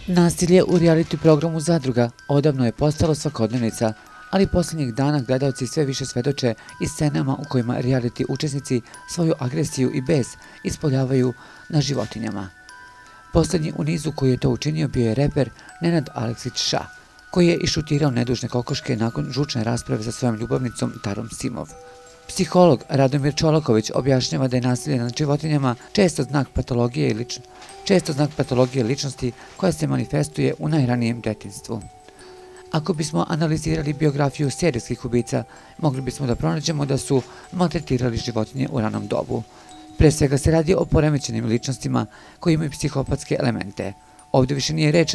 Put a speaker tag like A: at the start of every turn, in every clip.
A: Nasilje u reality programu Zadruga odavno je postalo svakodnevnica, ali posljednjih dana gledaoci sve više svedoče i scenama u kojima reality učesnici svoju agresiju i bes ispoljavaju na životinjama. Posljednji u nizu koji je to učinio bio je reper Nenad Aleksić Ša, koji je išutirao nedužne kokoške nakon žučne rasprave sa svojom ljubavnicom Tarom Simov. Psiholog Radomir Čolaković objašnjava da je nasilje nad životinjama često znak patologije ličnosti koja se manifestuje u najranijem detinjstvu. Ako bismo analizirali biografiju serijskih ubica, mogli bismo da pronađemo da su maltretirali životinje u ranom dobu. Pre svega se radi o poremećenim ličnostima koji imaju psihopatske elemente. Ovdje više nije reč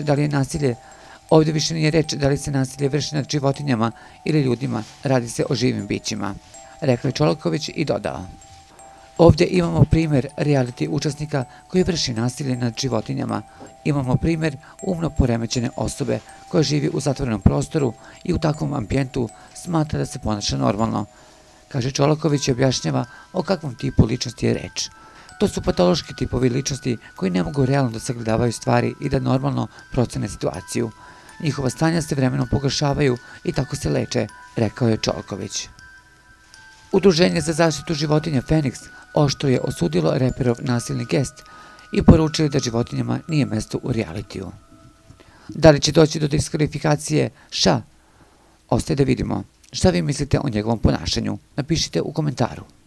A: da li se nasilje vrši nad životinjama ili ljudima, radi se o živim bićima, rekao je Čolaković i dodao. Ovdje imamo primjer reality učesnika koji vrši nasilje nad životinjama. Imamo primjer umno poremećene osobe koja živi u zatvorenom prostoru i u takvom ambijentu smatra da se ponaša normalno, kaže Čolaković i objašnjava o kakvom tipu ličnosti je reč. To su patološki tipovi ličnosti koji ne mogu realno da sagledavaju stvari i da normalno procene situaciju. Njihova stanja se vremenom pogoršavaju i tako se leče, rekao je Čolaković. Udruženje za zaštitu životinja Feniks oštro je osudilo reperov nasilni gest i poručili da životinjama nije mesto u realitiju. Da li će doći do diskvalifikacije Ša? Ostaje da vidimo. Šta vi mislite o njegovom ponašanju? Napišite u komentaru.